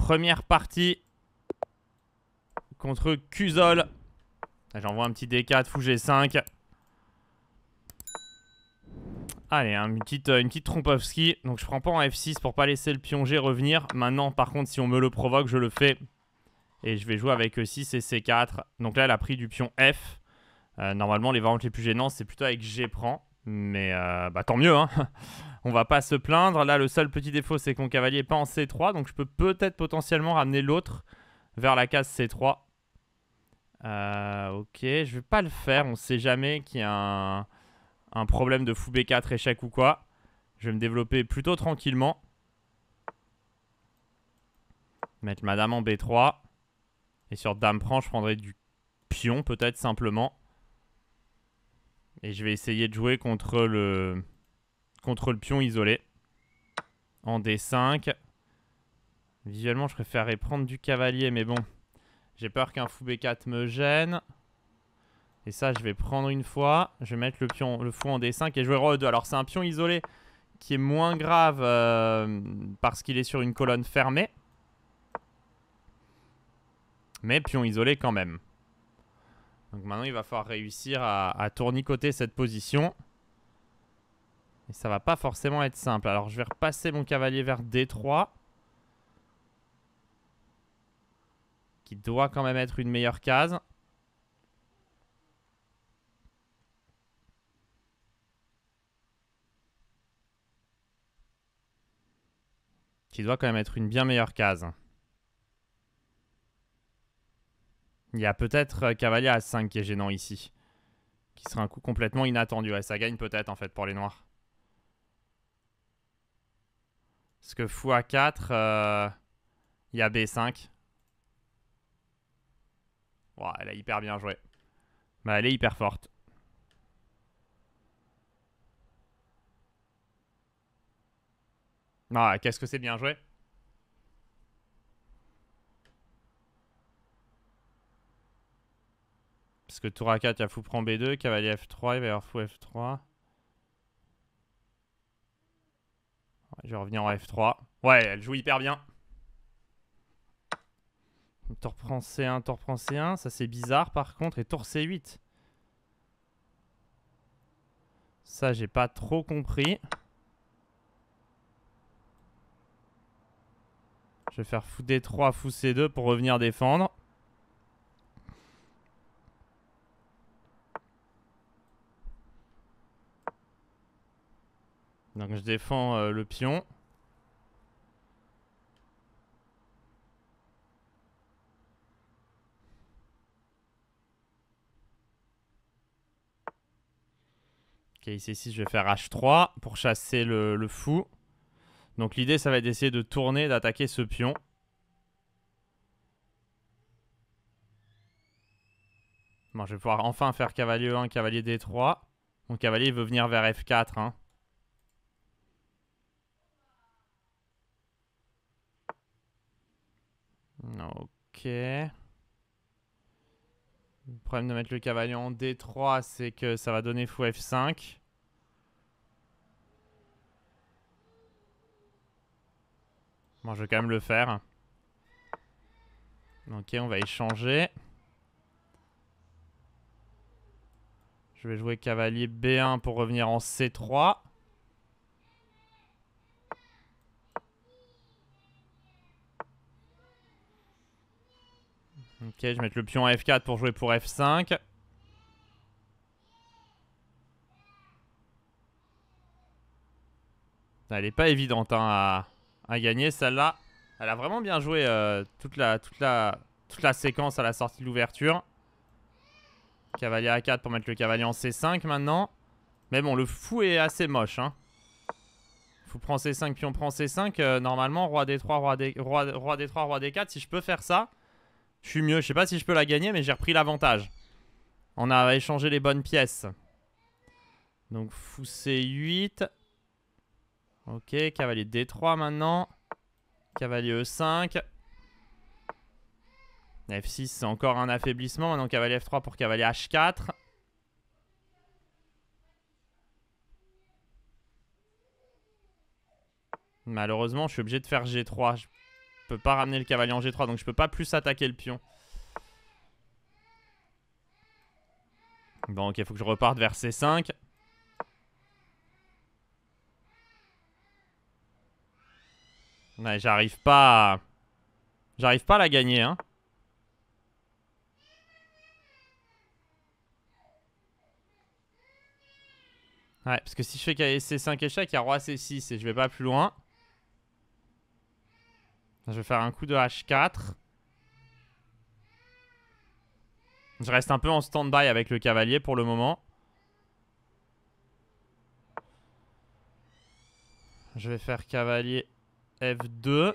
Première partie contre Cusol. J'envoie un petit D4, fou G5. Allez, une petite Trompowski. Donc je prends pas en F6 pour pas laisser le pion G revenir. Maintenant, par contre, si on me le provoque, je le fais. Et je vais jouer avec E6 et C4. Donc là, elle a pris du pion F. Normalement, les variantes les plus gênantes, c'est plutôt avec G prend. Mais bah, tant mieux, hein. On va pas se plaindre. Là, le seul petit défaut, c'est que mon cavalier n'est pas en C3. Donc je peux peut-être potentiellement ramener l'autre vers la case C3. Ok, je vais pas le faire. On sait jamais qu'il y a un problème de fou B4 échec ou quoi. Je vais me développer plutôt tranquillement. Mettre ma dame en B3. Et sur dame prend, je prendrai du pion peut-être simplement. Et je vais essayer de jouer contre le pion isolé. En D5. Visuellement, je préférerais prendre du cavalier, mais bon. J'ai peur qu'un fou B4 me gêne. Et ça, je vais prendre une fois. Je vais mettre le fou en D5 et jouer roi E2. Alors, c'est un pion isolé qui est moins grave parce qu'il est sur une colonne fermée. Mais pion isolé quand même. Donc maintenant, il va falloir réussir à tournicoter cette position. Et ça va pas forcément être simple. Alors, je vais repasser mon cavalier vers D3. Qui doit quand même être une meilleure case. Qui doit quand même être une bien meilleure case. Il y a peut-être cavalier à 5 qui est gênant ici. Qui sera un coup complètement inattendu. Ouais, ça gagne peut-être en fait pour les noirs. Parce que fou A4, il y a B5. Wow, elle a hyper bien joué. Bah, elle est hyper forte. Ah, qu'est-ce que c'est bien joué. Parce que tour A4, il y a fou prend B2, cavalier F3, il va y avoir fou F3. Ouais, je vais revenir en F3. Ouais, elle joue hyper bien. Tour prend C1, tour prend C1. Ça, c'est bizarre par contre. Et tour C8. Ça, j'ai pas trop compris. Je vais faire fou D3, fou C2 pour revenir défendre. Donc je défends le pion. Ok, ici, je vais faire H3 pour chasser le fou. Donc l'idée, ça va être d'essayer de tourner, d'attaquer ce pion. Bon, je vais pouvoir enfin faire cavalier E1, cavalier D3. Mon cavalier veut venir vers F4. Hein. Ok. Le problème de mettre le cavalier en D3, c'est que ça va donner fou F5. Bon, je vais quand même le faire. Ok, on va échanger. Je vais jouer cavalier B1 pour revenir en C3. Ok, je vais mettre le pion à F4 pour jouer pour F5. Elle est pas évidente hein, à gagner celle-là. Elle a vraiment bien joué toute la séquence à la sortie de l'ouverture. Cavalier A4 pour mettre le cavalier en C5 maintenant. Mais bon, le fou est assez moche. Hein. Fou prend C5, pion prend C5. Normalement, roi D3, roi D3, roi D4. Si je peux faire ça, je suis mieux. Je sais pas si je peux la gagner, mais j'ai repris l'avantage. On a échangé les bonnes pièces. Donc fou C8. Ok, cavalier D3 maintenant. Cavalier E5. F6, c'est encore un affaiblissement. Maintenant, cavalier F3 pour cavalier H4. Malheureusement, je suis obligé de faire G3. peux pas ramener le cavalier en G3, donc je peux pas plus attaquer le pion. Bon, ok, faut que je reparte vers C5. Ouais, j'arrive pas à la gagner, hein. Ouais, parce que si je fais C5 échec, il y a roi C6 et je vais pas plus loin. Je vais faire un coup de H4. Je reste un peu en stand-by avec le cavalier pour le moment. Je vais faire cavalier F2.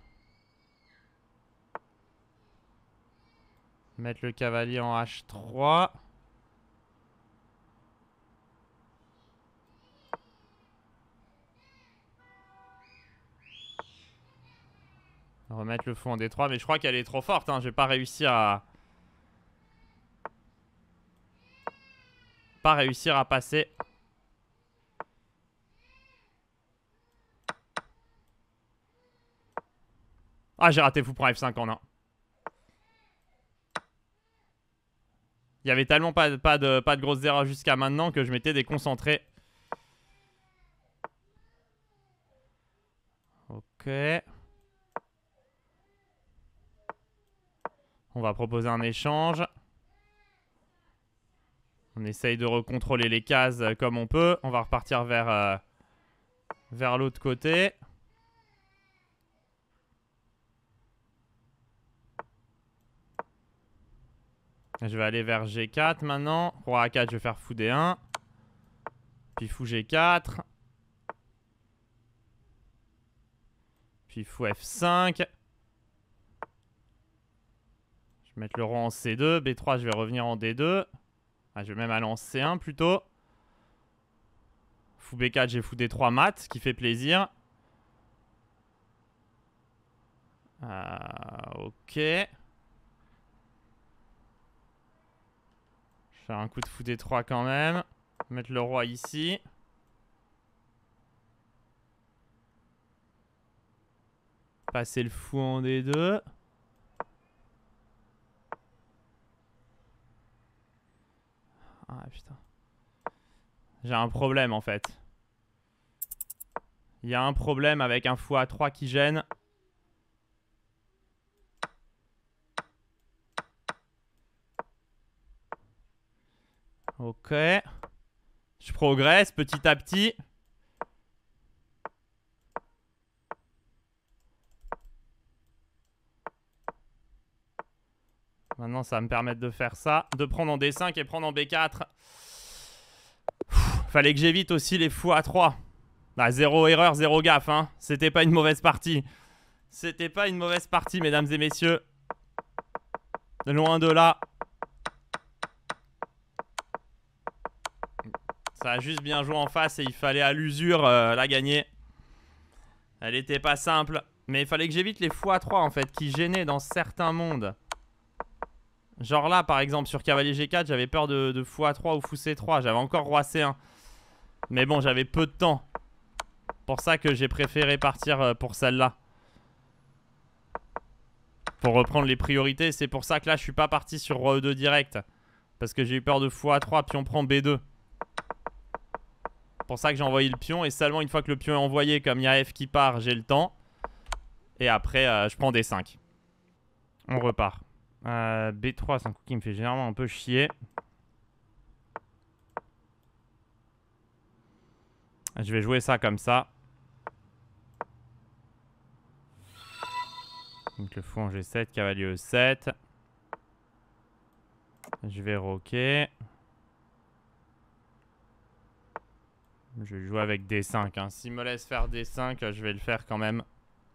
Mettre le cavalier en H3. Remettre le fou en D3, mais je crois qu'elle est trop forte, hein. Je vais pas réussir à... passer. Ah, j'ai raté fou prend F5 en 1. Il y avait tellement pas de grosses erreurs jusqu'à maintenant que je m'étais déconcentré. Ok. On va proposer un échange. On essaye de recontrôler les cases comme on peut. On va repartir vers l'autre côté. Je vais aller vers G4 maintenant. Roi A4, je vais faire fou D1. Puis fou G4. Puis fou F5. Je vais mettre le roi en C2. B3, je vais revenir en D2. Ah, je vais même aller en C1 plutôt. Fou B4, j'ai fou D3 mat, ce qui fait plaisir. Ok. Faire un coup de fou D3 quand même. Mettre le roi ici. Passer le fou en D2. Ah putain. J'ai un problème en fait. Il y a un problème avec un fou A3 qui gêne. Ok. Je progresse petit à petit. Maintenant, ça va me permettre de faire ça. De prendre en D5 et prendre en B4. Fallait que j'évite aussi les fous A3. Bah, zéro erreur, zéro gaffe. Hein. C'était pas une mauvaise partie. C'était pas une mauvaise partie, mesdames et messieurs. Loin de là. Ça a juste bien joué en face et il fallait à l'usure la gagner. Elle était pas simple. Mais il fallait que j'évite les fous A3 en fait, qui gênaient dans certains mondes. Genre là, par exemple, sur cavalier G4, j'avais peur de fou A3 ou fou C3. J'avais encore roi C1. Mais bon, j'avais peu de temps. Pour ça que j'ai préféré partir pour celle-là. Pour reprendre les priorités. C'est pour ça que là, je suis pas parti sur roi E2 direct. Parce que j'ai eu peur de fou A3, puis on prend B2. Pour ça que j'ai envoyé le pion. Et seulement une fois que le pion est envoyé, comme il y a F qui part, j'ai le temps. Et après, je prends D5. On repart. B3, c'est un coup qui me fait généralement un peu chier. Je vais jouer ça comme ça. Donc le fou en G7, cavalier E7. Je vais roquer. Je vais jouer avec D5. Hein. S'il me laisse faire D5, je vais le faire quand même.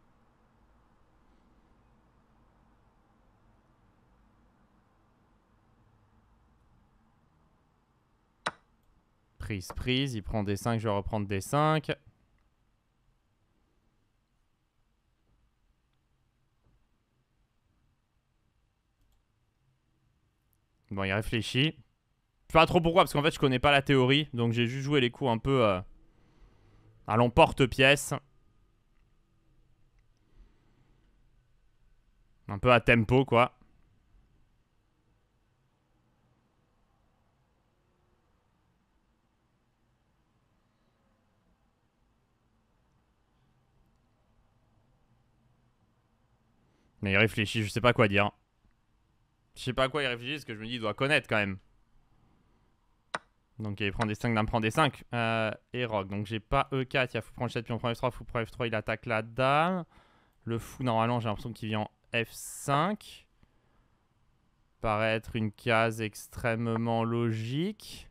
Prise. Il prend D5, je vais reprendre D5. Bon, il réfléchit. Je sais pas trop pourquoi, parce qu'en fait, je connais pas la théorie. Donc, j'ai juste joué les coups un peu à l'emporte-pièce. Un peu à tempo, quoi. Mais il réfléchit, je sais pas quoi dire. Je sais pas à quoi il réfléchit, parce que je me dis, il doit connaître quand même. Donc il prend des 5, dame prend des 5. Et rock. Donc j'ai pas E4, il y a fou prend 7, puis on prend F3, fou prend F3, il attaque la dame. Le fou, normalement, j'ai l'impression qu'il vient en F5. Paraît être une case extrêmement logique.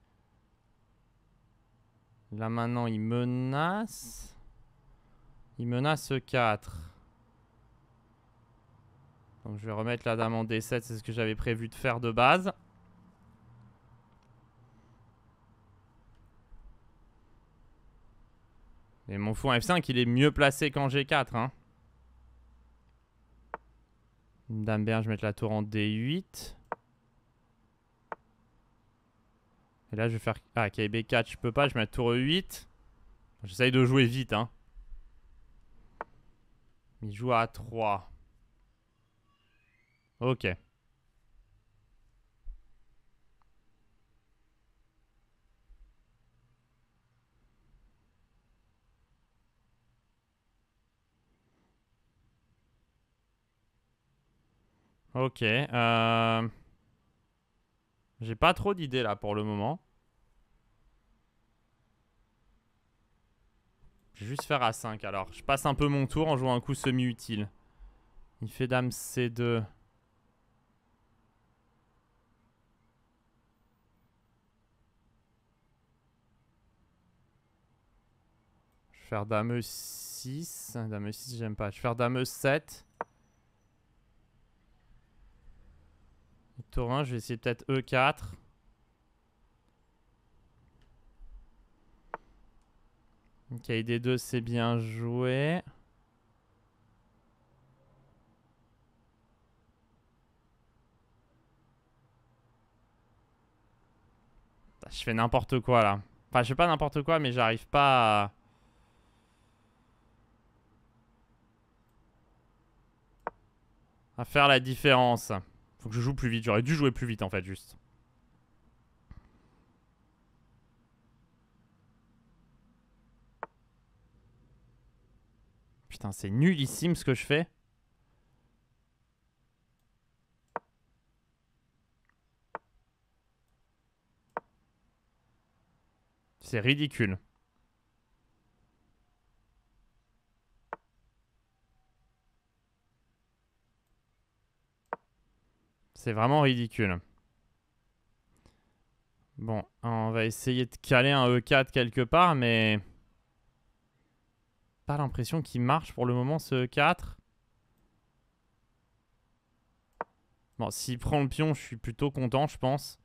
Là maintenant, il menace. Il menace E4. Donc je vais remettre la dame en D7, c'est ce que j'avais prévu de faire de base. Et mon fou en F5, il est mieux placé qu'en G4. Hein. Dame B1, je vais mettre la tour en D8. Et là, je vais faire... Ah, KB4, je peux pas, je mets la tour E8. J'essaye de jouer vite. Hein. Il joue à 3. Ok. Ok. J'ai pas trop d'idées là pour le moment. Je vais juste faire A5 alors. Je passe un peu mon tour en jouant un coup semi-utile. Il fait dame C2. Je vais faire dame E6. Dame E6, j'aime pas. Je vais faire dame E7. Tour 1, je vais essayer peut-être E4. Ok, D2, c'est bien joué. Je fais n'importe quoi là. Enfin, je fais pas n'importe quoi, mais j'arrive pas à faire la différence. Faut que je joue plus vite. J'aurais dû jouer plus vite en fait, juste. Putain, c'est nullissime ce que je fais. C'est ridicule. C'est vraiment ridicule. Bon, on va essayer de caler un E4 quelque part, mais... Pas l'impression qu'il marche pour le moment ce E4. Bon, s'il prend le pion, je suis plutôt content, je pense.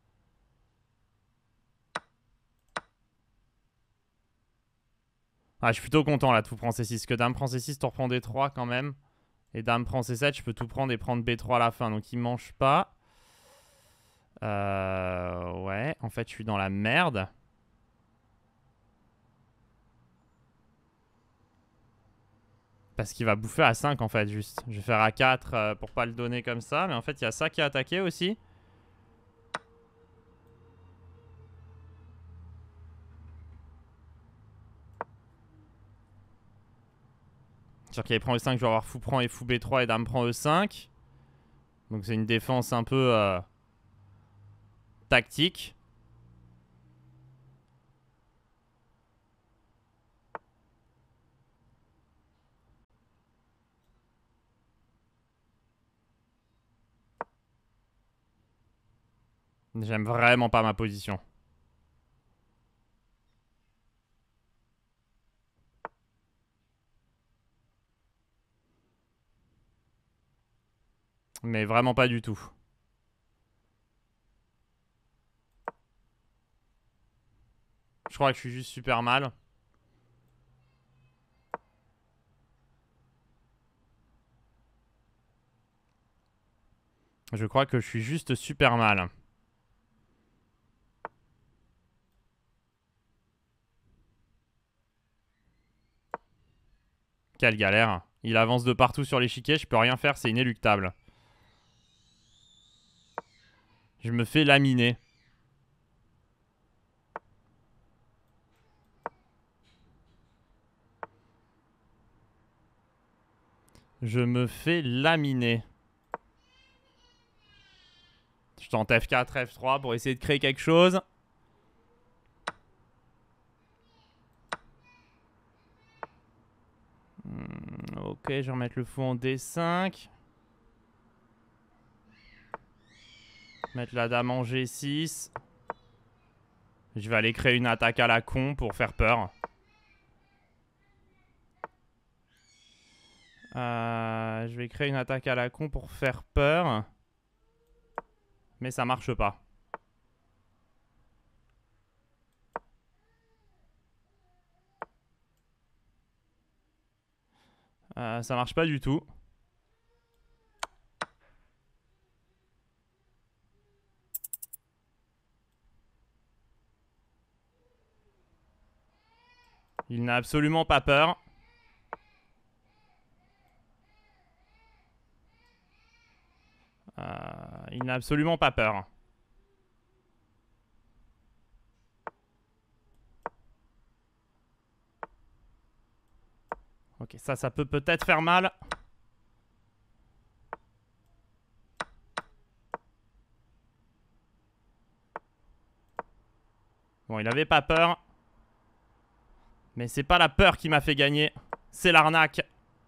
Ah, je suis plutôt content là de tout prendre C6. Que dame prend C6, tu reprends D3 quand même. Et dame prend C7, je peux tout prendre et prendre B3 à la fin. Donc il mange pas. Ouais, en fait, je suis dans la merde. Parce qu'il va bouffer à 5 en fait, juste. Je vais faire A4 pour pas le donner comme ça. Mais en fait, il y a ça qui est attaqué aussi. Sur qu'il prend E5, je vais avoir fou prend et fou B3 et dame prend E5. Donc c'est une défense un peu tactique. J'aime vraiment pas ma position. Mais vraiment pas du tout. Je crois que je suis juste super mal. Je crois que je suis juste super mal. Quelle galère. Il avance de partout sur l'échiquier, je peux rien faire, c'est inéluctable. Je me fais laminer. Je me fais laminer. Je tente F4, F3 pour essayer de créer quelque chose. Ok, je vais remettre le fou en D5. Mettre la dame en G6. Je vais aller créer une attaque à la con pour faire peur. Je vais créer une attaque à la con pour faire peur. Mais ça marche pas. Ça marche pas du tout. Il n'a absolument pas peur. Il n'a absolument pas peur. Ok, ça peut peut-être faire mal. Bon, il avait pas peur. Mais c'est pas la peur qui m'a fait gagner. C'est l'arnaque.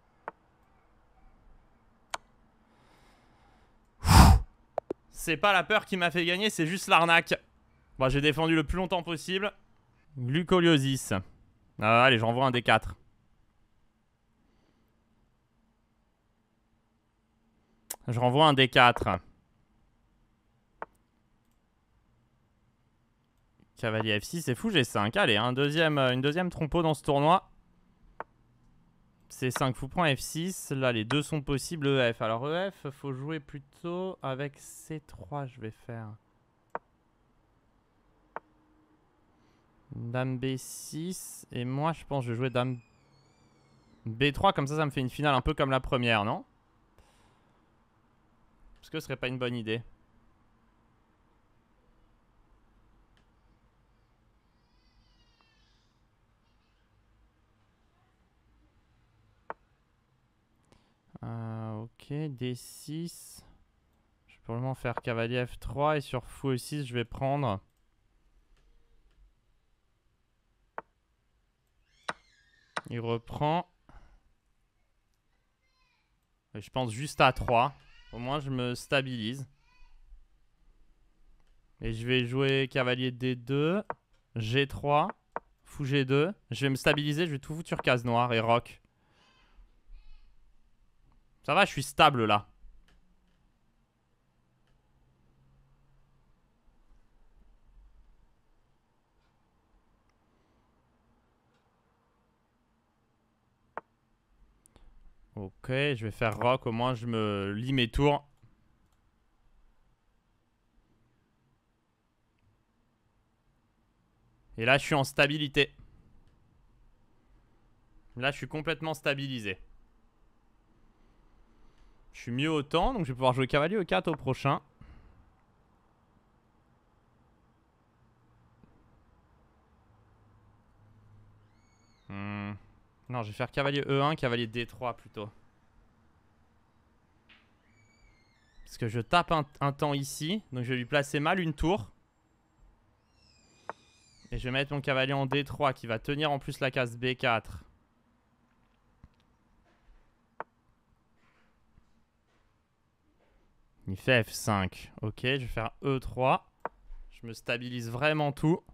C'est pas la peur qui m'a fait gagner, c'est juste l'arnaque. Bon, j'ai défendu le plus longtemps possible. Glucoliosis. Allez, j'envoie un D4. Je renvoie un D4. Cavalier F6, c'est fou, G5. Allez, une deuxième trompeau dans ce tournoi. C5, fou prend F6. Là, les deux sont possibles. EF. Alors, EF, faut jouer plutôt avec C3, je vais faire. Dame B6. Et moi, je pense que je vais jouer Dame B3. Comme ça me fait une finale un peu comme la première, non? Parce que ce serait pas une bonne idée. Ok, D6. Je peux vraiment faire cavalier F3 et sur fou E6, je vais prendre. Il reprend. Et je pense juste à 3. Au moins, je me stabilise. Et je vais jouer cavalier D2, G3, fou G2. Je vais me stabiliser, je vais tout foutre sur case noire et roc. Ça va, je suis stable là. Ok, je vais faire roc, au moins je me lis mes tours. Et là, je suis en stabilité. Là, je suis complètement stabilisé. Je suis mieux au temps, donc je vais pouvoir jouer cavalier E4 au prochain. Non, je vais faire cavalier E1, cavalier D3 plutôt. Parce que je tape un temps ici, donc je vais lui placer mal une tour. Et je vais mettre mon cavalier en D3 qui va tenir en plus la case B4. Il fait F5. Ok, je vais faire E3. Je me stabilise vraiment tout.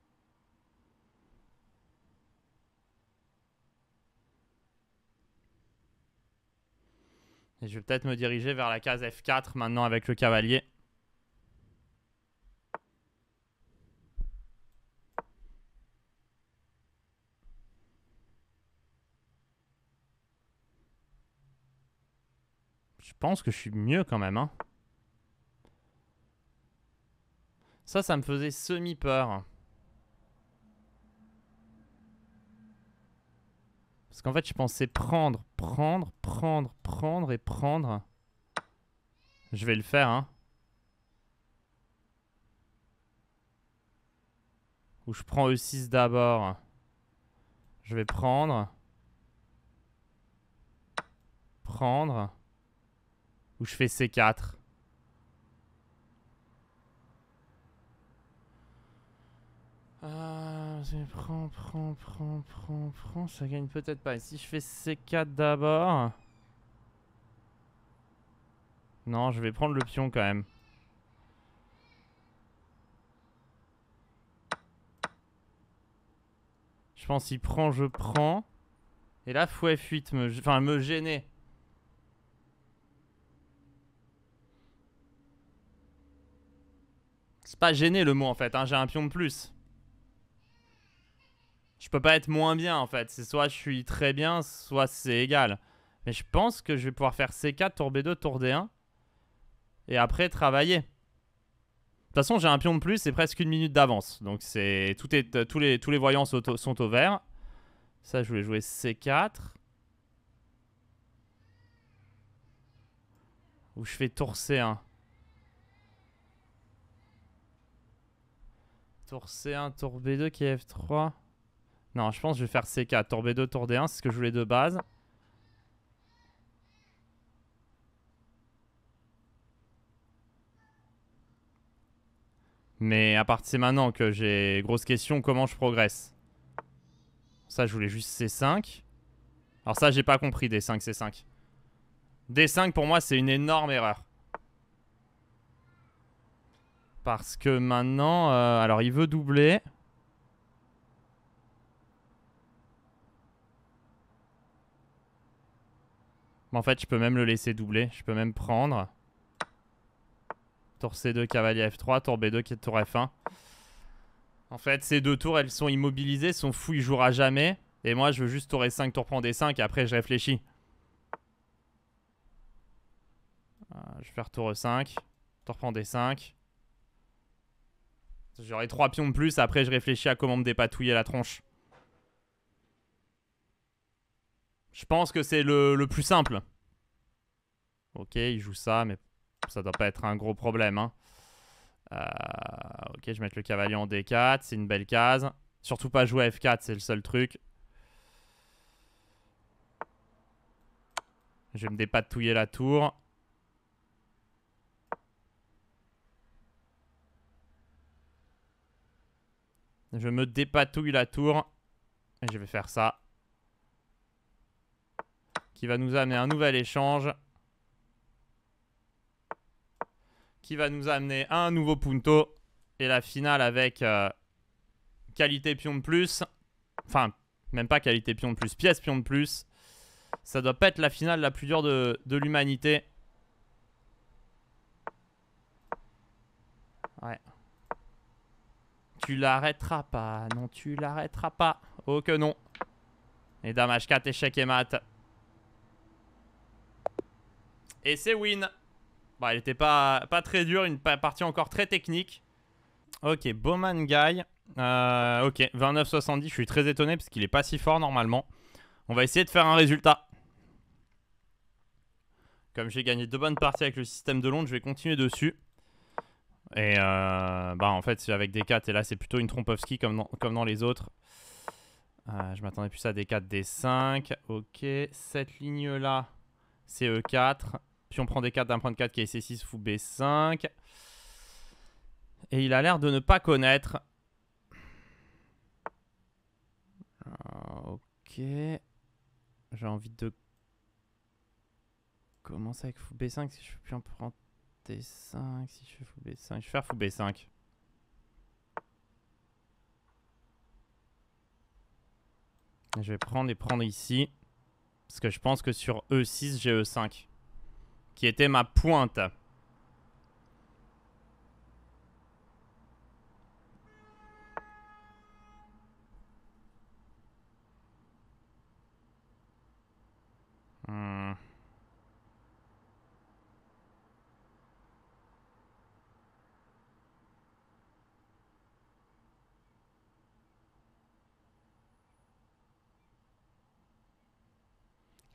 Et je vais peut-être me diriger vers la case F4 maintenant avec le cavalier. Je pense que je suis mieux quand même, hein. Ça me faisait semi-peur. Parce qu'en fait, je pensais prendre et prendre. Je vais le faire, hein. Ou je prends E6 d'abord. Je vais prendre. Prendre. Ou je fais C4. Prends. Ça gagne peut-être pas. Et si je fais C4 d'abord. Non, je vais prendre le pion quand même. Je pense qu'il prend, je prends. Et là, fou F8 me gêner. C'est pas gêner le mot en fait, hein. J'ai un pion de plus. Je peux pas être moins bien en fait. C'est soit je suis très bien, soit c'est égal. Mais je pense que je vais pouvoir faire C4, tour B2, tour D1. Et après travailler. De toute façon, j'ai un pion de plus et presque une minute d'avance. Donc c'est tous les voyants sont au vert. Ça, je voulais jouer C4. Ou je fais tour C1. Tour C1, tour B2 qui est F3. Non, je pense que je vais faire C4. Tour B2, tour D1, c'est ce que je voulais de base. Mais à partir de maintenant que j'ai grosse question, comment je progresse? Ça, je voulais juste C5. Alors ça, j'ai pas compris D5, C5. D5, pour moi, c'est une énorme erreur. Parce que maintenant... alors, il veut doubler. Mais en fait, je peux même le laisser doubler. Je peux même prendre. Tour C2, cavalier F3. Tour B2, qui est tour F1. En fait, ces deux tours, elles sont immobilisées. Son fou, il jouera jamais. Et moi, je veux juste tour E5, tour prend D5. Et après, je réfléchis. Je vais faire tour E5. Tour prend D5. J'aurai 3 pions de plus. Après, je réfléchis à comment me dépatouiller la tronche. Je pense que c'est le plus simple. Ok, il joue ça, mais ça doit pas être un gros problème. Hein. Ok, je vais mettre le cavalier en D4. C'est une belle case. Surtout pas jouer à F4, c'est le seul truc. Je vais me dépatouiller la tour. Je me dépatouille la tour. Et je vais faire ça. Qui va nous amener un nouvel échange. Qui va nous amener un nouveau punto. Et la finale avec qualité pion de plus. Enfin, même pas qualité pion de plus, pièce pion de plus. Ça doit pas être la finale la plus dure de l'humanité. Ouais. Tu l'arrêteras pas. Non, tu l'arrêteras pas. Oh que non. Et dame H4, échec et mat. Et c'est win. Bah, elle était pas très dure. Une partie encore très technique. Ok, Bowman Guy. Ok, 29-70. Je suis très étonné parce qu'il est pas si fort normalement. On va essayer de faire un résultat. Comme j'ai gagné 2 bonnes parties avec le système de Londres, je vais continuer dessus. Et bah en fait, c'est avec D4. Et là, c'est plutôt une Trompowski comme dans les autres. Je m'attendais plus à D4, D5. Ok, cette ligne-là, c'est E4. Puis on prend D4 d'un point de 4 qui est C6, fou B5. Et il a l'air de ne pas connaître. Ok. J'ai envie de commencer avec fou B5. Si je fais plus en prendre D5. Si je fais fou B5. Je vais faire fou B5. Je vais prendre et prendre ici. Parce que je pense que sur E6, j'ai E5. Qui était ma pointe.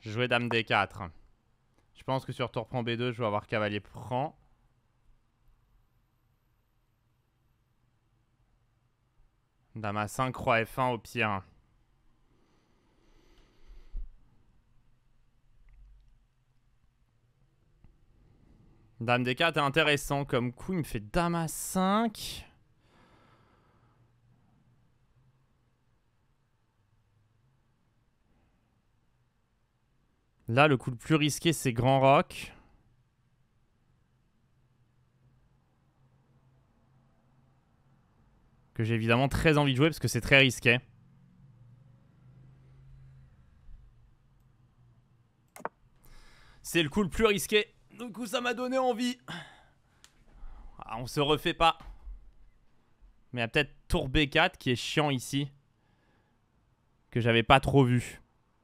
Je jouais dame D4. Je pense que sur tour prend B2, je vais avoir cavalier prend. Dame A5, roi F1 au pire. Dame D4 est intéressant comme coup. Il me fait dame A5. Là, le coup le plus risqué, c'est grand roc. Que j'ai évidemment très envie de jouer parce que c'est très risqué. C'est le coup le plus risqué. Du coup, ça m'a donné envie. Ah, on se refait pas. Mais il y a peut-être tour B4 qui est chiant ici. Que j'avais pas trop vu.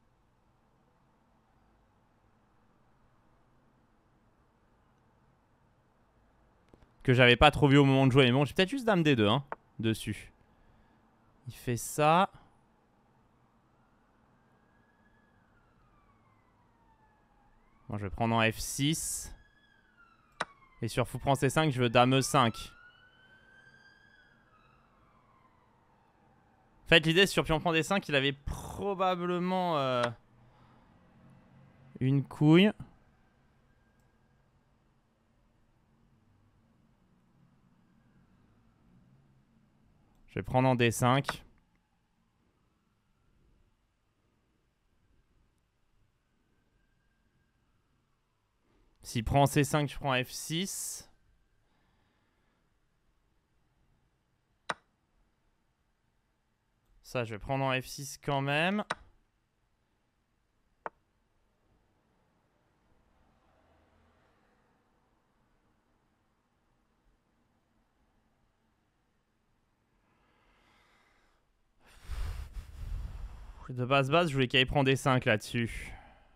Que j'avais pas trop vu au moment de jouer. Mais bon, j'ai peut-être juste dame D2 hein, dessus. Il fait ça. Bon, je vais prendre en F6. Et sur fou prend C5, je veux dame E5. En fait, l'idée sur pion prend D5, il avait probablement une couille. Je vais prendre en D5. S'il prend C5, je prends F6. Ça, je vais prendre en F6 quand même. De base, je voulais qu'il prenne D5 là-dessus.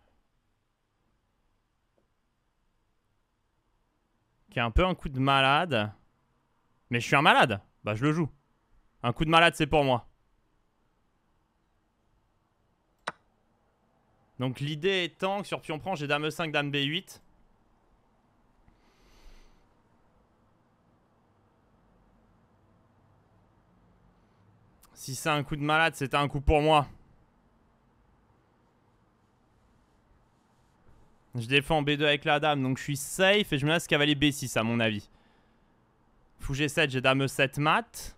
Qui est un peu un coup de malade. Mais je suis un malade. Bah, je le joue. Un coup de malade, c'est pour moi. Donc l'idée étant que sur pion prend, j'ai dame E5, dame B8. Si c'est un coup de malade, c'était un coup pour moi. Je défends B2 avec la dame, donc je suis safe et je menace cavalier B6 à mon avis. Fou G7, j'ai dame E7 mat.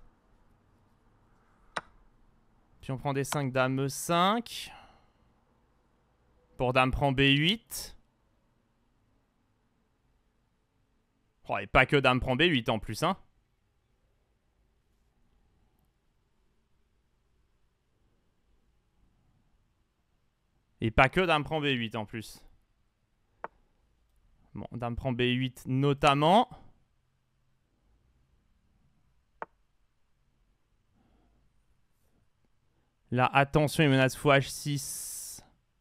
Puis on prend D5, dame E5. Pour dame prend B8. Oh, et pas que dame prend B8 en plus, hein. Et pas que dame prend B8 en plus. Bon, dame prend B8 notamment. Là, attention, il menace fou H6.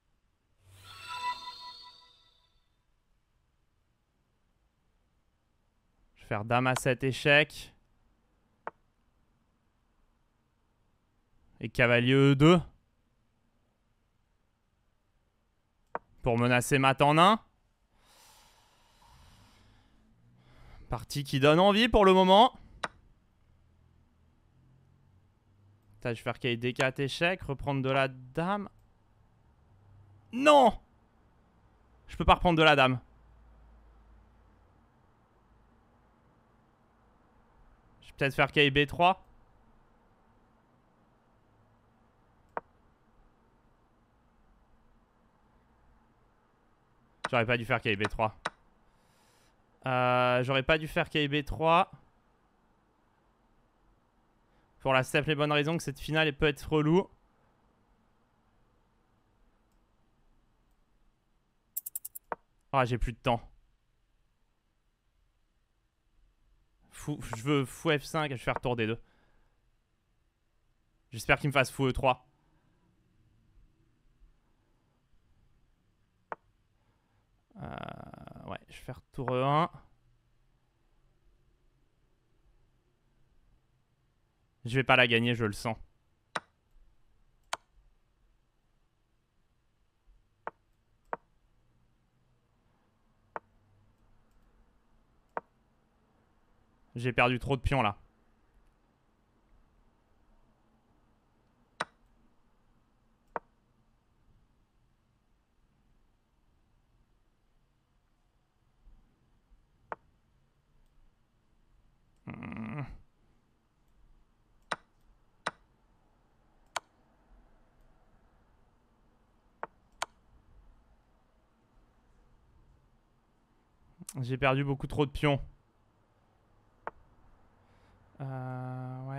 Je vais faire dame A7 échec. Et cavalier E2. Pour menacer mat en 1. Partie qui donne envie pour le moment. Je vais faire cavalier D4 échec. Reprendre de la dame. Non! Je peux pas reprendre de la dame. Je vais peut-être faire cavalier B3. J'aurais pas dû faire cavalier B3. J'aurais pas dû faire cavalier B3. Pour la simple et bonne raison que cette finale peut être relou. Ah, j'ai plus de temps. Je veux fou F5 et je vais faire tour D2. J'espère qu'il me fasse fou E3. Ouais, je vais faire tour E1. Je vais pas la gagner, je le sens. J'ai perdu trop de pions là. J'ai perdu beaucoup trop de pions. Ouais.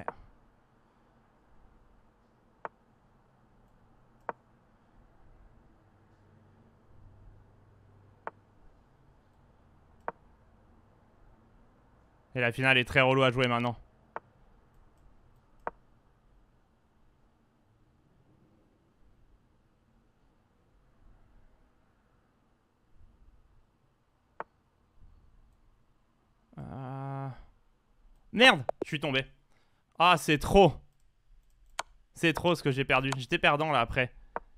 Et la finale est très relou à jouer maintenant. Merde, je suis tombé. Ah, c'est trop. C'est trop ce que j'ai perdu. J'étais perdant là après.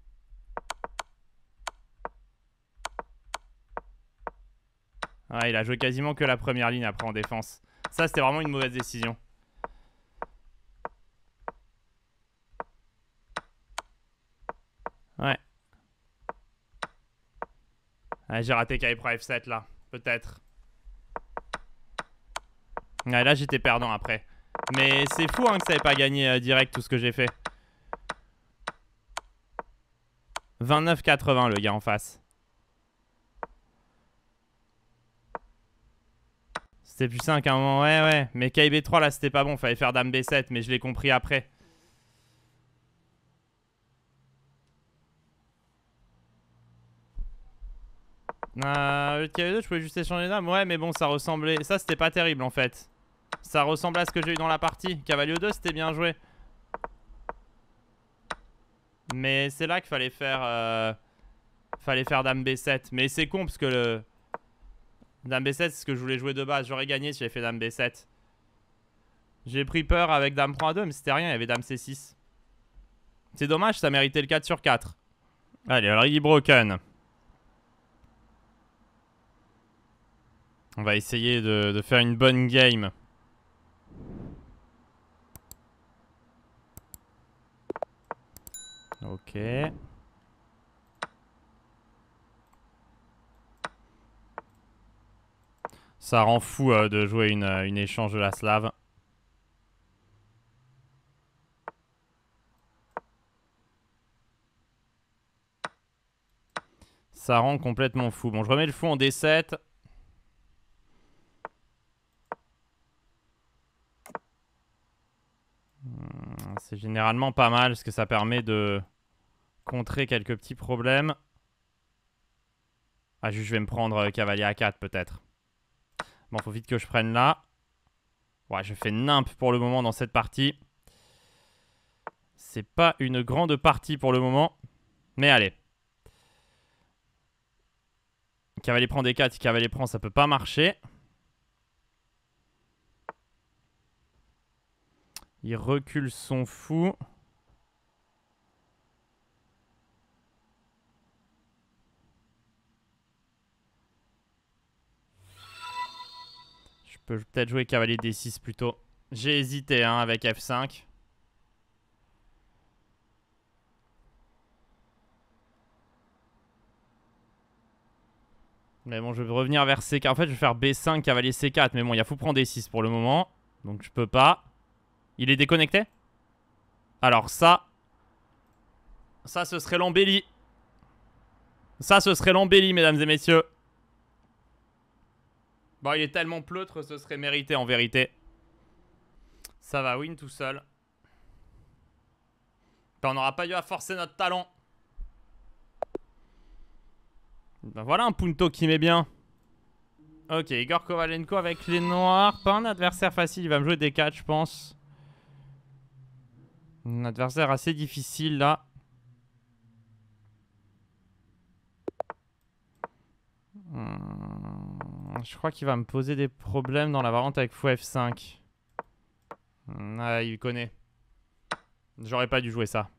Ah, il a joué quasiment que la première ligne après en défense. Ça, c'était vraiment une mauvaise décision. Ouais. Ah, j'ai raté KI Pro F7 là. Peut-être. Ouais, là, j'étais perdant après. Mais c'est fou hein, que ça n'ait pas gagné direct tout ce que j'ai fait. 29,80 le gars en face. C'était plus 5 à un moment, ouais. Mais KIB3 là c'était pas bon, fallait faire dame B7, mais je l'ai compris après. Le KIB2 je pouvais juste échanger dame, ouais mais bon ça ressemblait, ça c'était pas terrible en fait. Ça ressemblait à ce que j'ai eu dans la partie. Cavalier 2 c'était bien joué. Mais c'est là qu'il fallait faire dame B7. Mais c'est con parce que le dame B7 c'est ce que je voulais jouer de base. J'aurais gagné si j'avais fait dame B7. J'ai pris peur avec dame prend A2 mais c'était rien, il y avait dame C6. C'est dommage, ça méritait le 4 sur 4. Allez, Already Broken. On va essayer de faire une bonne game. Ok. Ça rend fou de jouer une échange de la slave. Ça rend complètement fou. Bon, je remets le fou en D7. C'est généralement pas mal parce que ça permet de contrer quelques petits problèmes. Ah, juste je vais me prendre cavalier A4 peut-être. Bon, faut vite que je prenne là. Ouais, je fais nimp pour le moment dans cette partie. C'est pas une grande partie pour le moment. Mais allez. Cavalier prend D4, si cavalier prend, ça peut pas marcher. Il recule son fou. Je peux peut-être jouer cavalier D6 plutôt. J'ai hésité hein, avec F5. Mais bon, je vais revenir vers C4. En fait, je vais faire B5, cavalier C4. Mais bon, il y a fou prendre D6 pour le moment. Donc je peux pas. Il est déconnecté? Alors ça... Ça, ce serait l'embellie. Ça, ce serait l'embellie, mesdames et messieurs. Bon, il est tellement pleutre, ce serait mérité en vérité. Ça va win tout seul. On n'aura pas eu à forcer notre talent. Ben voilà un Punto qui met bien. Ok, Igor Kovalenko avec les noirs. Pas un adversaire facile, il va me jouer des 4 je pense. Un adversaire assez difficile là. Je crois qu'il va me poser des problèmes dans la variante avec fou F5. Ah, il connaît. J'aurais pas dû jouer ça.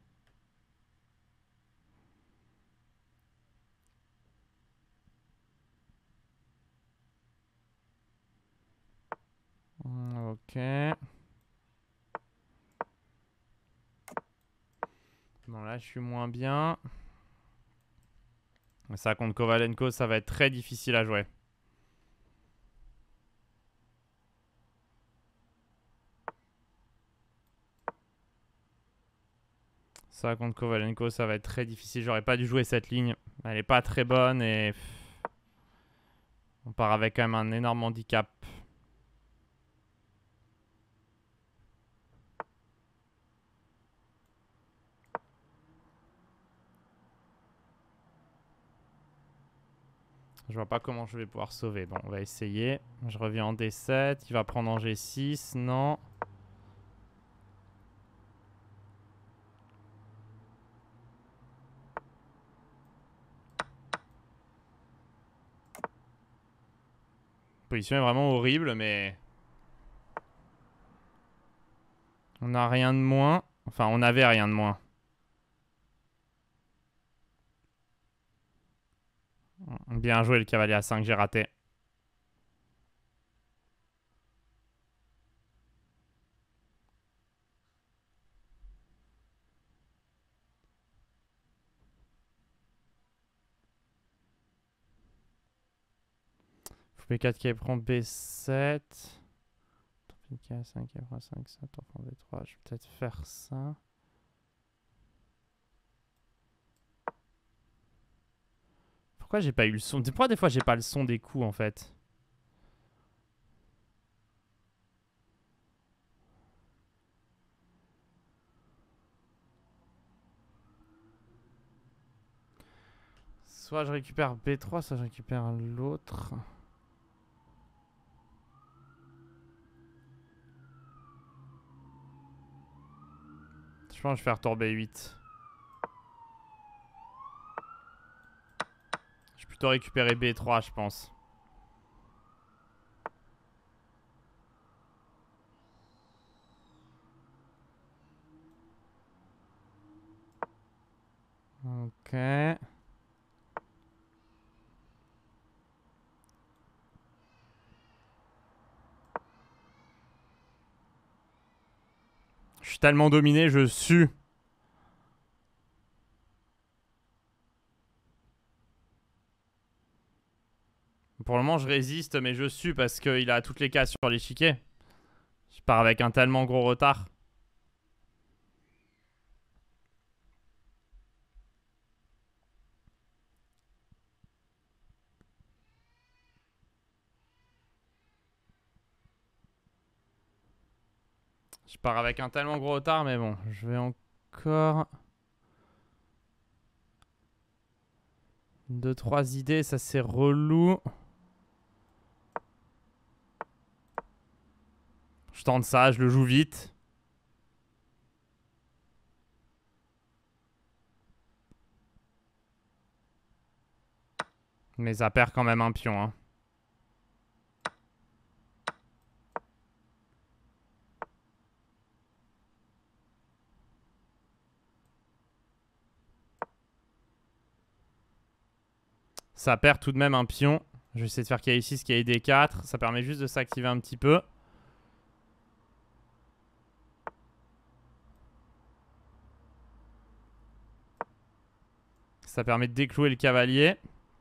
Ok. Bon, là, je suis moins bien. Ça, contre Kovalenko, ça va être très difficile à jouer. Ça, contre Kovalenko, ça va être très difficile. J'aurais pas dû jouer cette ligne. Elle est pas très bonne et... on part avec quand même un énorme handicap. Je vois pas comment je vais pouvoir sauver. Bon, on va essayer. Je reviens en D7. Il va prendre en G6. Non. La position est vraiment horrible, mais... on n'a rien de moins. Enfin, on avait rien de moins. Bien joué le cavalier à 5, j'ai raté. B4 qui prend B7. Pique à 5, qui prend 5, ça prend B3. Je vais peut-être faire ça. Pourquoi j'ai pas eu le son? Pourquoi des fois j'ai pas le son des coups en fait? Soit je récupère B3, soit je récupère l'autre. Je pense que je vais faire tour B8. Je vais plutôt récupérer B3, je pense. Ok. Je suis tellement dominé, je sue. Pour le moment, je résiste, mais je sue parce qu'il a toutes les cases sur l'échiquier. Je pars avec un tellement gros retard. Je pars avec un tellement gros retard, mais bon, je vais encore... 2-3 idées, ça c'est relou. Je tente ça, je le joue vite. Mais ça perd quand même un pion. Hein. Ça perd tout de même un pion. Je vais essayer de faire KI6, KI4. Ça permet juste de s'activer un petit peu. Ça permet de déclouer le cavalier.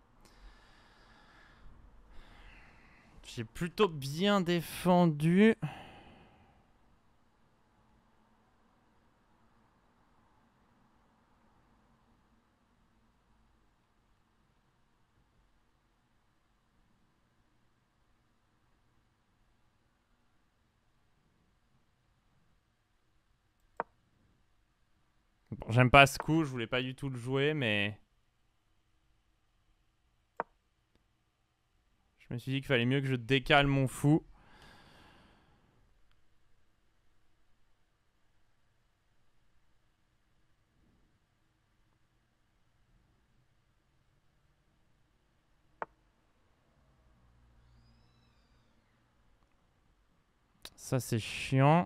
J'ai plutôt bien défendu. Bon, j'aime pas ce coup, je voulais pas du tout le jouer, mais... je me suis dit qu'il fallait mieux que je décale mon fou. Ça, c'est chiant.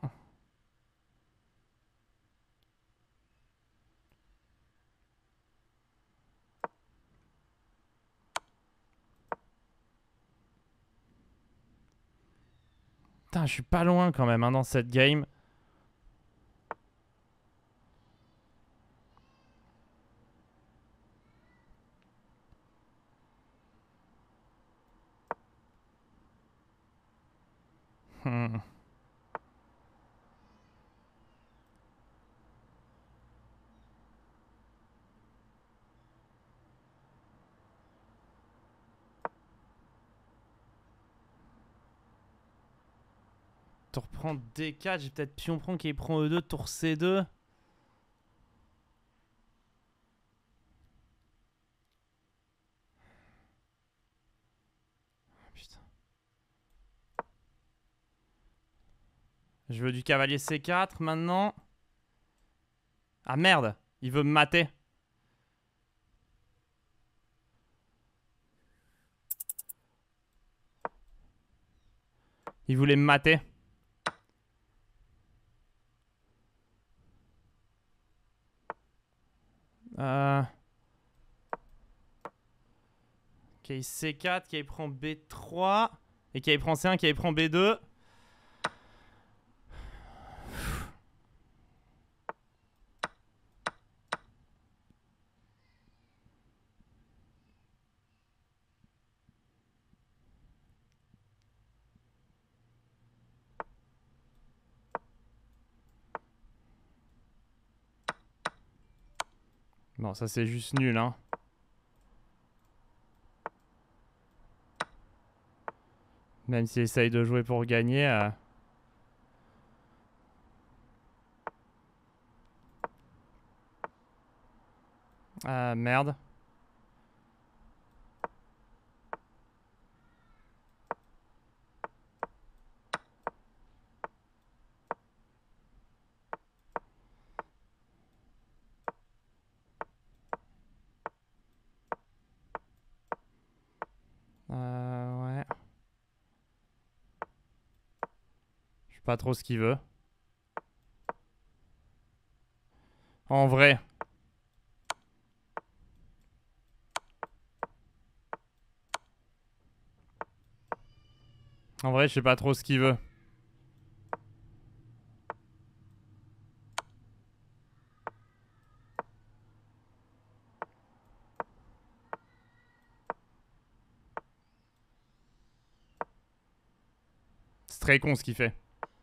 Putain, je suis pas loin quand même hein, dans cette game. Hmm. Tour prend D4, j'ai peut-être pion prend qui prend E2, tour C2. Putain. Je veux du cavalier C4 maintenant. Ah merde, il veut me mater. Il voulait me mater. Qui C4, qui prend B3. Et qui prend C1, qui prend B2. Bon, ça c'est juste nul, hein. Même s'il essaye de jouer pour gagner. Ah merde. Ouais. Je sais pas trop ce qu'il veut. En vrai. En vrai, je sais pas trop ce qu'il veut. C'est très con ce qu'il fait.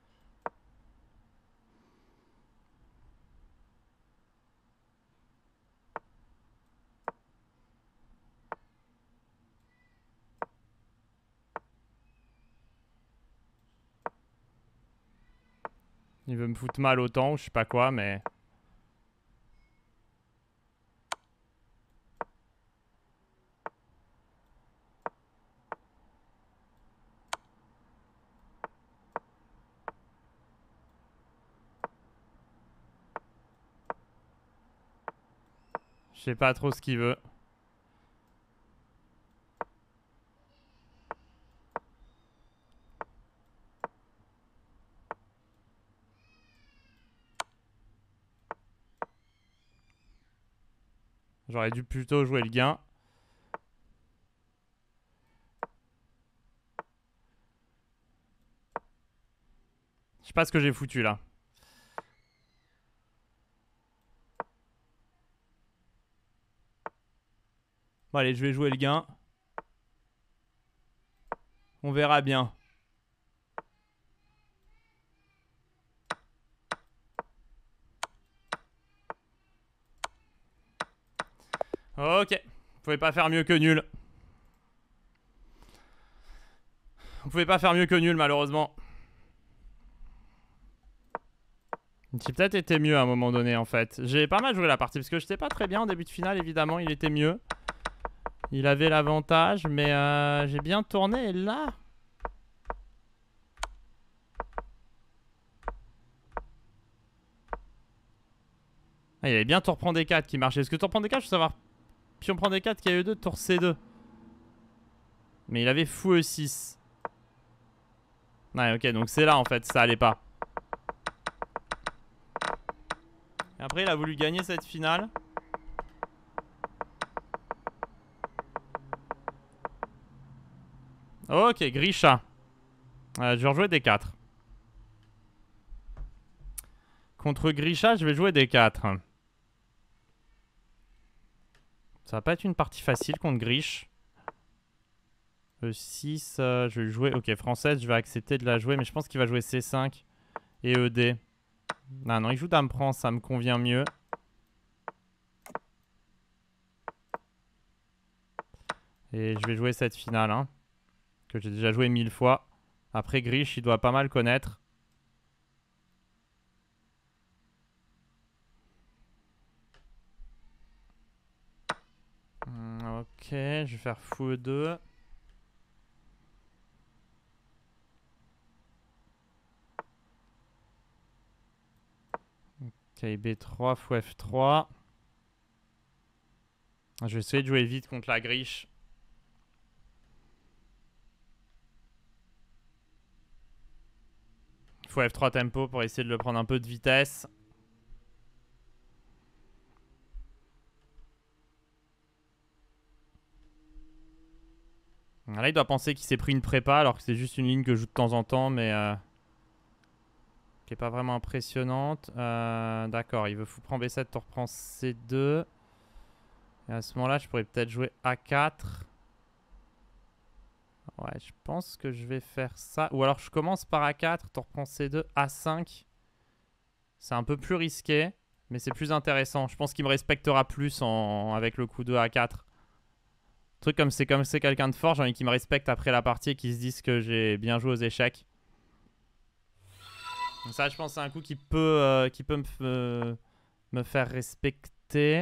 Il veut me foutre mal autant, je sais pas quoi, mais... Je sais pas trop ce qu'il veut. J'aurais dû plutôt jouer le gain. Je sais pas ce que j'ai foutu là. Bon allez, je vais jouer le gain. On verra bien. Ok. Vous pouvez pas faire mieux que nul. Vous pouvez pas faire mieux que nul malheureusement. J'ai peut-être été mieux à un moment donné en fait. J'ai pas mal joué la partie parce que j'étais pas très bien en début de finale évidemment. Il était mieux. Il avait l'avantage mais j'ai bien tourné et là... Ah, il avait bien tour prend D4 qui marchait. Est-ce que tour prend D4, je veux savoir. Pion prend D4 qui a E2, tour C2. Mais il avait fou E6. Ouais, ok, donc c'est là en fait, ça allait pas. Et après, il a voulu gagner cette finale. Ok, Grisha. Je vais rejouer D4. Contre Grisha, je vais jouer des 4. Ça va pas être une partie facile contre Grish. E6, je vais le jouer. Ok, française, je vais accepter de la jouer, mais je pense qu'il va jouer C5 et ED. Ah non, il joue Dame prend, ça me convient mieux. Et je vais jouer cette finale, hein, que j'ai déjà joué 1000 fois. Après, Grish, il doit pas mal connaître. Ok, je vais faire fou E2. Ok, B3, fou F3. Je vais essayer de jouer vite contre la Grish. Fou F3 tempo pour essayer de le prendre un peu de vitesse. Là, il doit penser qu'il s'est pris une prépa alors que c'est juste une ligne que je joue de temps en temps, mais qui est pas vraiment impressionnante. D'accord, il veut fou prend B7, tour prend C2. Et à ce moment-là, je pourrais peut-être jouer A4. Ouais, je pense que je vais faire ça. Ou alors je commence par A4, tour prend C2, A5. C'est un peu plus risqué, mais c'est plus intéressant. Je pense qu'il me respectera plus avec le coup de A4. Truc comme c'est quelqu'un de fort, j'ai envie qu'il me respecte après la partie et qu'il se dise que j'ai bien joué aux échecs. Donc ça, je pense que c'est un coup qui peut me faire respecter.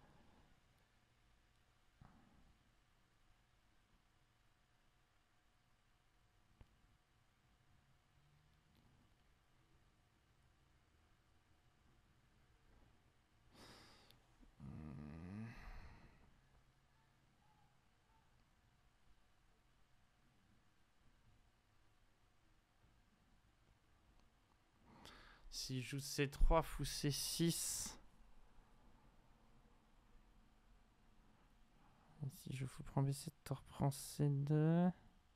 Si je joue C3, fou C6. Si je fou prend B7, tour prend C2.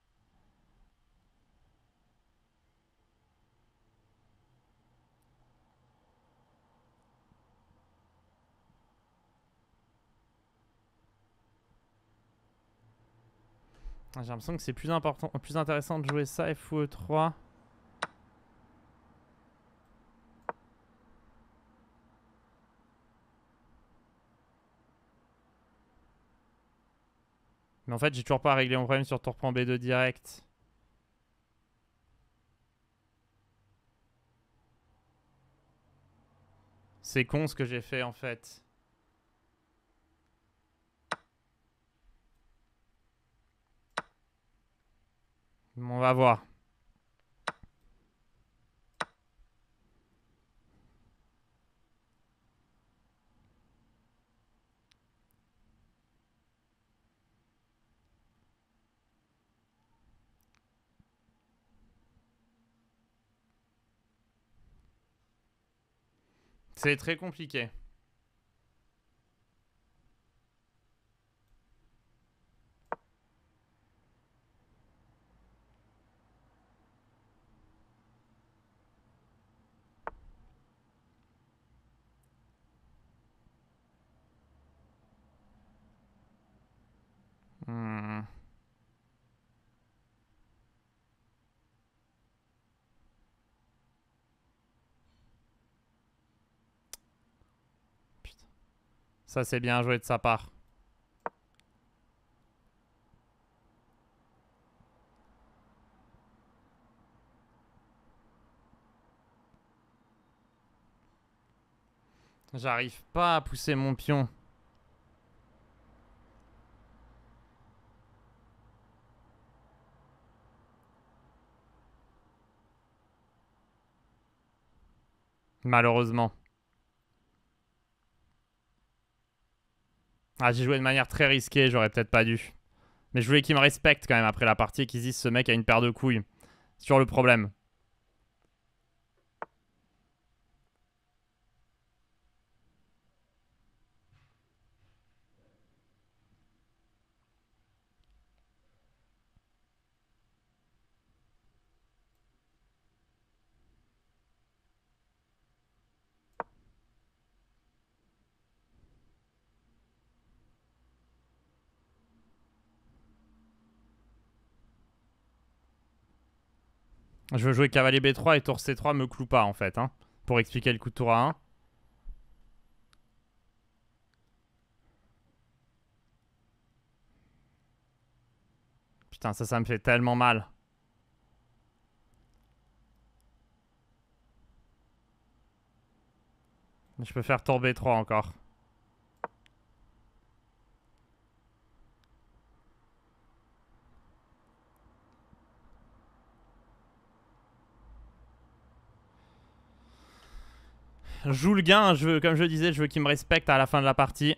J'ai l'impression que c'est plus important, plus intéressant de jouer ça et fou E3. Mais en fait, j'ai toujours pas réglé mon problème sur tour prend B2 direct. C'est con ce que j'ai fait en fait. On va voir. C'est très compliqué. Hmm. Putain. Ça, c'est bien joué de sa part. J'arrive pas à pousser mon pion. Malheureusement. Ah, j'ai joué de manière très risquée, j'aurais peut-être pas dû. Mais je voulais qu'il me respecte quand même après la partie et qu'il se dise ce mec a une paire de couilles. C'est toujours le problème. Je veux jouer cavalier B3 et tour C3 me cloue pas en fait, hein, pour expliquer le coup de tour A1. Putain, ça me fait tellement mal. Je peux faire tour B3 encore. Je joue le gain, comme je disais, je veux qu'il me respecte à la fin de la partie.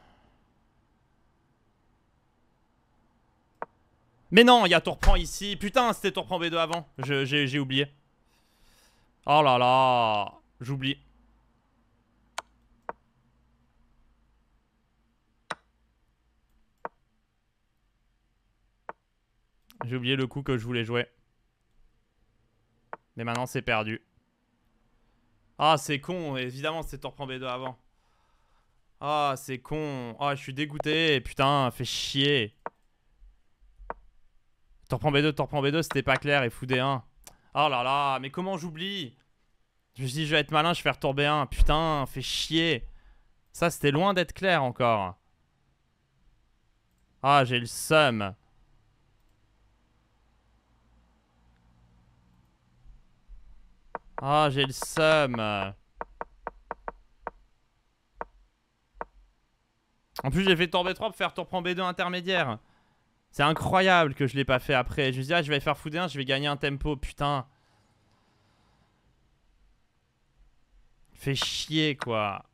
Mais non, il y a tour prend ici. Putain, c'était tour prend B2 avant. J'ai oublié. Oh là là, j'oublie. J'ai oublié le coup que je voulais jouer. Mais maintenant c'est perdu. Ah, c'est con, évidemment c'était tour prend B2 avant. Ah, c'est con. Ah, je suis dégoûté. Putain, fait chier. Tour prend B2, c'était pas clair et fou D1. Oh là là, mais comment j'oublie? Je me suis dit, je vais être malin, je vais faire tour B1. Putain, fait chier. Ça, c'était loin d'être clair encore. Ah, j'ai le seum. Ah, j'ai le seum. En plus, j'ai fait tour B3 pour faire tour prend B2 intermédiaire. C'est incroyable que je l'ai pas fait après. Je me dis, ah, je vais faire fou D1, je vais gagner un tempo. Putain. Fait chier, quoi.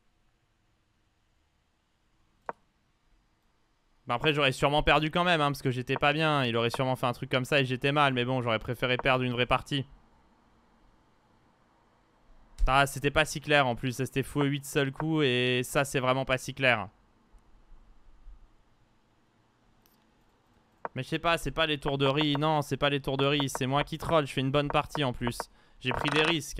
Bah après, j'aurais sûrement perdu quand même, hein, parce que j'étais pas bien. Il aurait sûrement fait un truc comme ça et j'étais mal. Mais bon, j'aurais préféré perdre une vraie partie. Ah, c'était pas si clair en plus. C'était fou et 8 seul coup. Et ça, c'est vraiment pas si clair. Mais je sais pas, c'est pas les tours de riz. Non, c'est pas les tours de riz. C'est moi qui troll. Je fais une bonne partie en plus. J'ai pris des risques.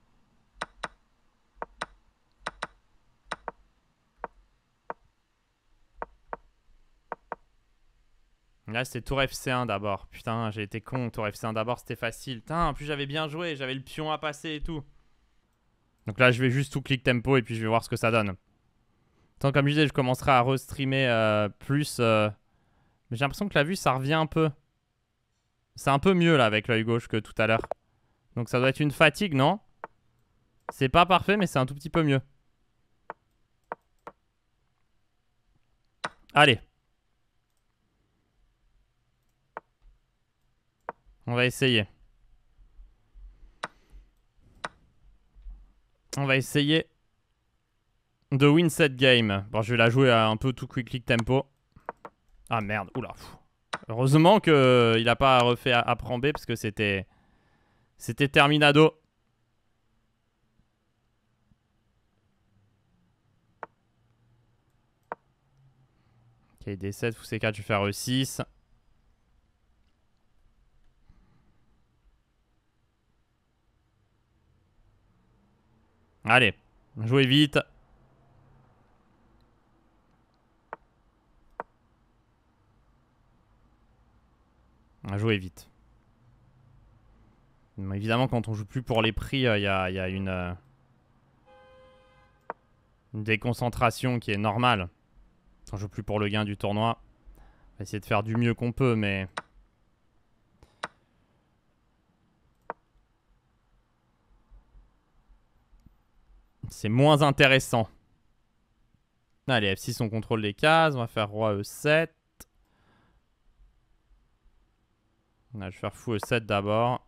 Là, c'était tour FC1 d'abord. Putain, j'ai été con. Tour FC1 d'abord, c'était facile. Putain, en plus, j'avais bien joué. J'avais le pion à passer et tout. Donc là, je vais juste tout clic tempo et puis je vais voir ce que ça donne. Tant comme je disais, je commencerai à restreamer plus. Mais j'ai l'impression que la vue, ça revient un peu. C'est un peu mieux là avec l'œil gauche que tout à l'heure. Donc ça doit être une fatigue, non? C'est pas parfait, mais c'est un tout petit peu mieux. Allez. On va essayer. On va essayer de win cette game. Bon, je vais la jouer à un peu tout quick click tempo. Ah merde, oula. Heureusement qu'il a pas refait A prend B parce que c'était terminado. Ok, D7, fou C4, je vais faire E6. Allez, jouez vite. Jouez vite. Bon, évidemment, quand on joue plus pour les prix, il y a une déconcentration qui est normale. Quand on joue plus pour le gain du tournoi, on va essayer de faire du mieux qu'on peut, mais... c'est moins intéressant. Allez, F6, on contrôle les cases. On va faire roi E7. Je vais faire fou E7 d'abord.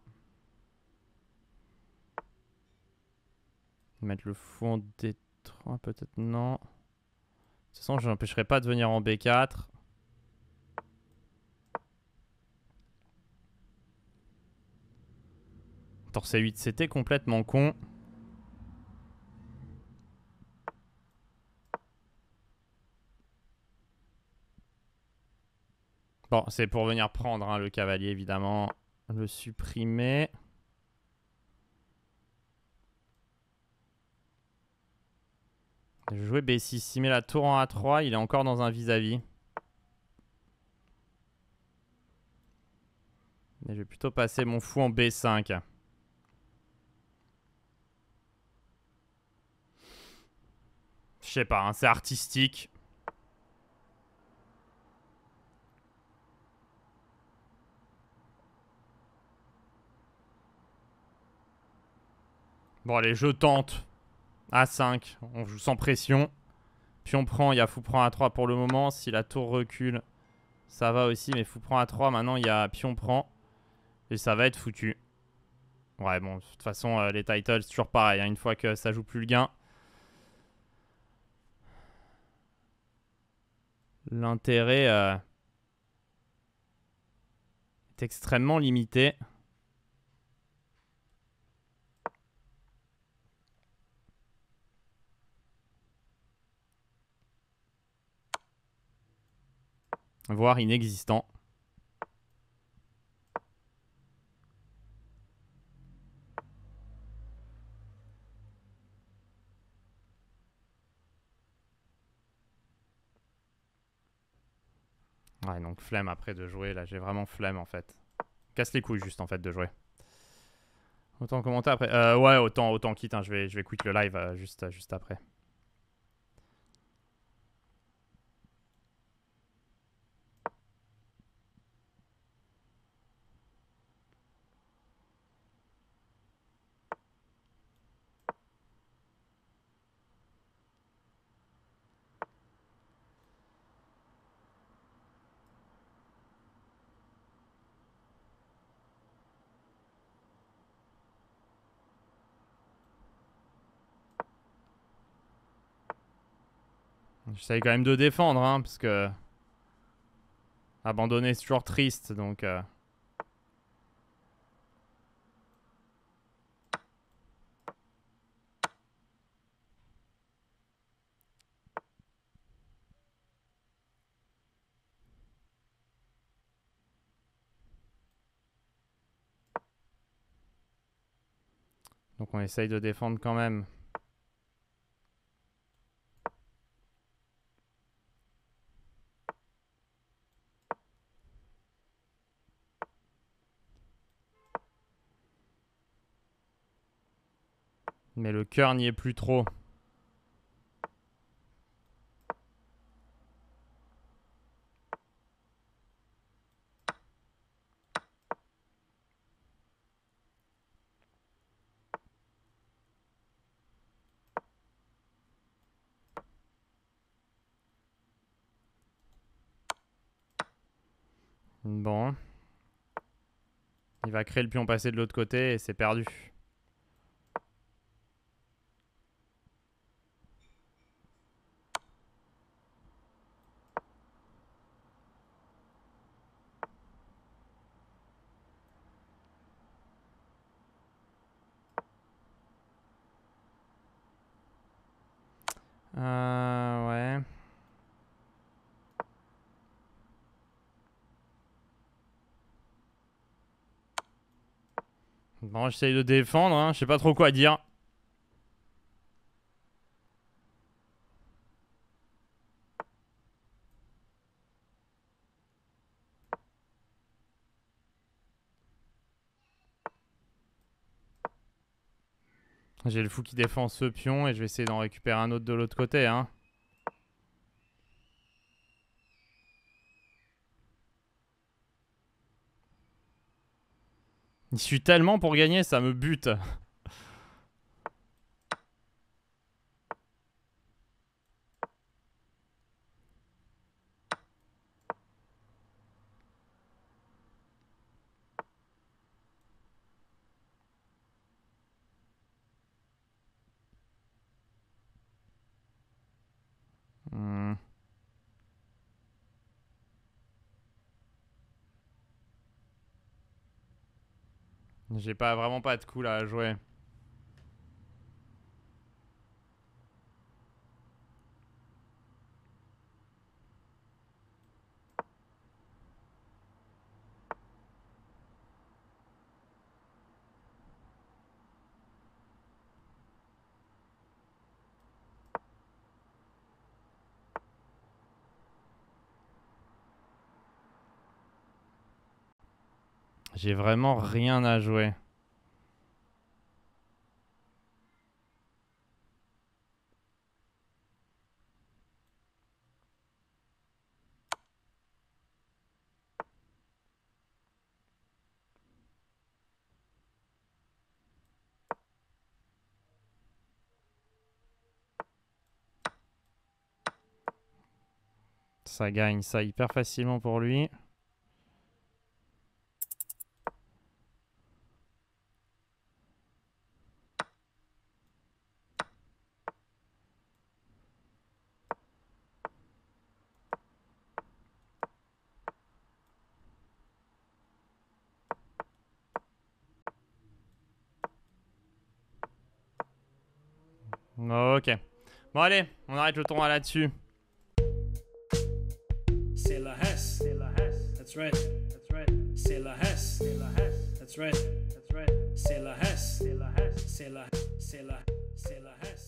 Mettre le fou en D3, peut-être non. De toute façon, je n'empêcherai pas de venir en B4. Tour C8, c'était complètement con. Bon, c'est pour venir prendre hein, le cavalier, évidemment. Le supprimer. Je vais jouer B6. S'il met la tour en A3, il est encore dans un vis-à-vis. Et je vais plutôt passer mon fou en B5. Je sais pas, hein, c'est artistique. Bon allez, je tente. A5, on joue sans pression. Pion prend, il y a fou prend A3 pour le moment. Si la tour recule, ça va aussi. Mais fou prend A3, maintenant il y a pion prend. Et ça va être foutu. Ouais bon, de toute façon les titles c'est toujours pareil, hein, une fois que ça joue plus le gain. L'intérêt est extrêmement limité. Voire inexistant. Ouais, donc flemme après de jouer. Là, j'ai vraiment flemme en fait. Casse les couilles juste en fait de jouer. Autant commenter après. Ouais, autant quitte. Hein. Je vais quitter le live juste après. J'essaye quand même de défendre, hein, parce que abandonner c'est toujours triste, donc. Donc on essaye de défendre quand même. Mais le cœur n'y est plus trop. Bon. Il va créer le pion passé de l'autre côté et c'est perdu. Ouais. Bon, j'essaye de défendre, hein. Je sais pas trop quoi dire. J'ai le fou qui défend ce pion et je vais essayer d'en récupérer un autre de l'autre côté, hein. Il suit tellement pour gagner, ça me bute. Hmm. J'ai pas vraiment pas de coup là à jouer. J'ai vraiment rien à jouer. Ça gagne ça hyper facilement pour lui. Ok. Bon allez, on arrête le tournoi là-dessus. C'est la Hesse. C'est la Hesse. That's right. That's right. C'est la Hesse. C'est la Hesse. That's right. That's right. C'est la Hesse. C'est la Hesse. C'est la Hesse.